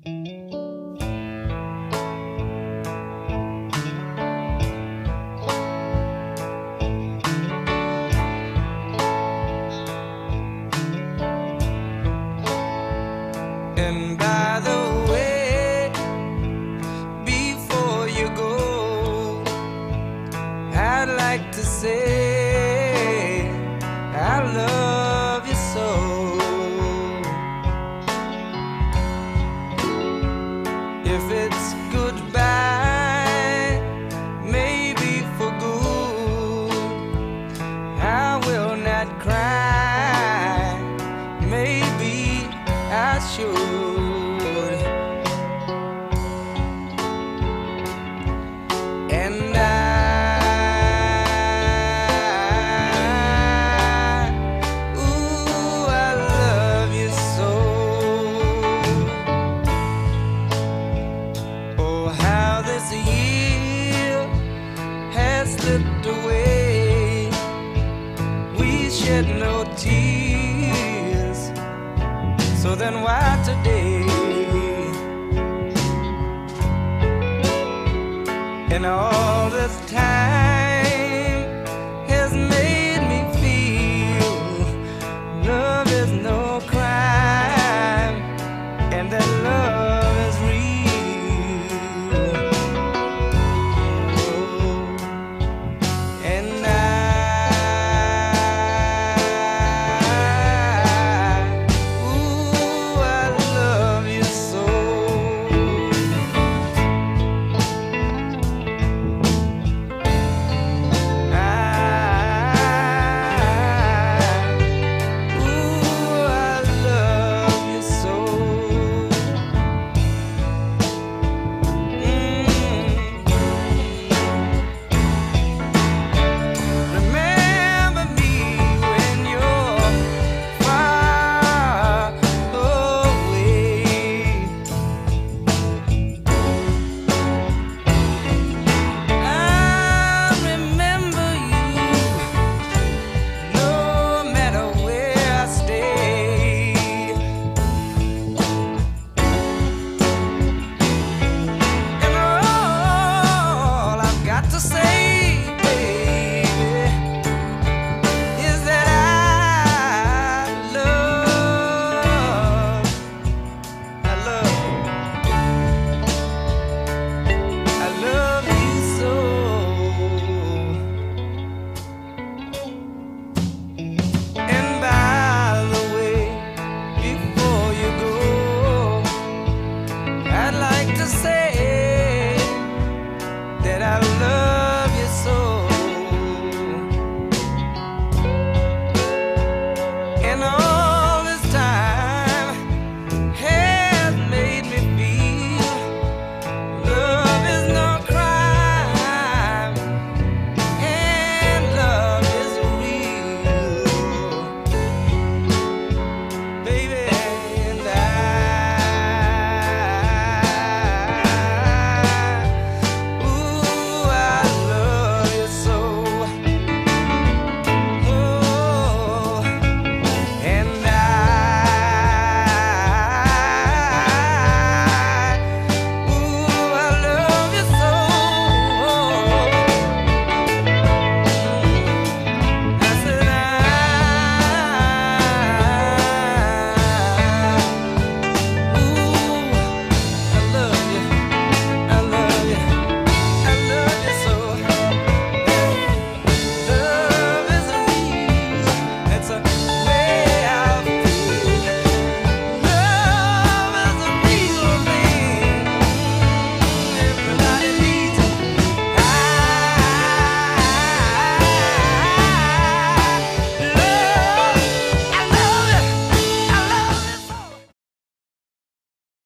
And by the way, before you go, I'd like to say I love you so. If it's goodbye, maybe for good, I will not cry. Maybe I should. And ooh, I love you so. Oh, how this year has slipped away. We shed no tears, so then why today? And all this time